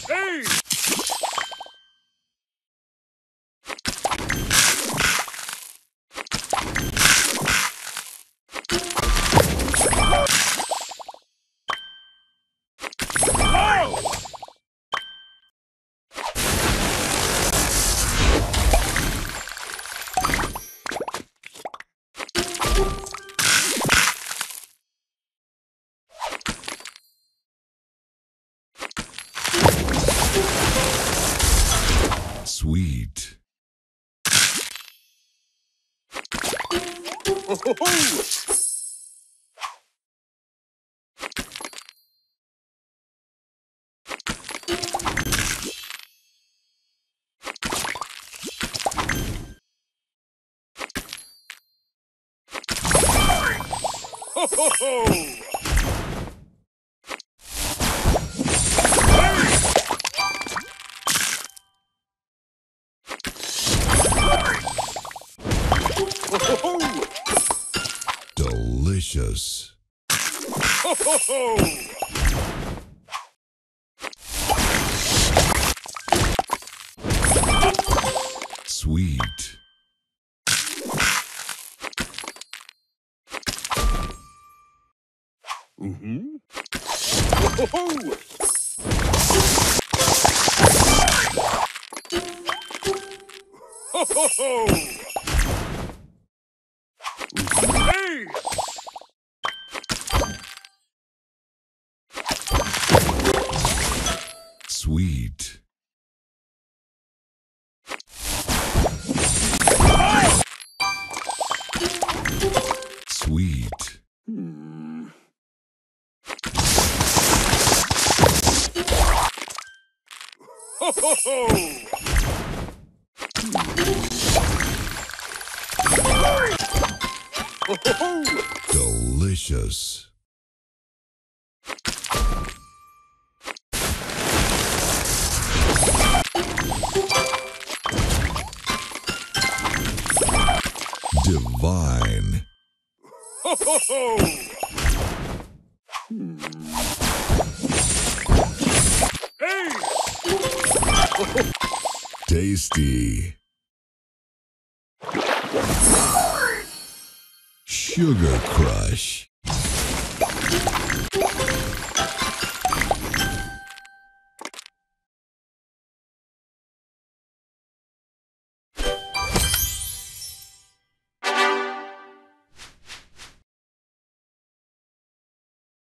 Hey! Sweet. Ho, ho, ho! Ho, ho, ho! Delicious. Ho, ho, ho! Sweet. Mm-hmm. Ho, ho, ho! Ho, ho, ho! Hey! Sweet. Sweet. Hmm. Ho, ho, ho! Ho, ho, ho! Delicious. Divine. Ho, ho, ho! Hey! Tasty. Sugar Crush.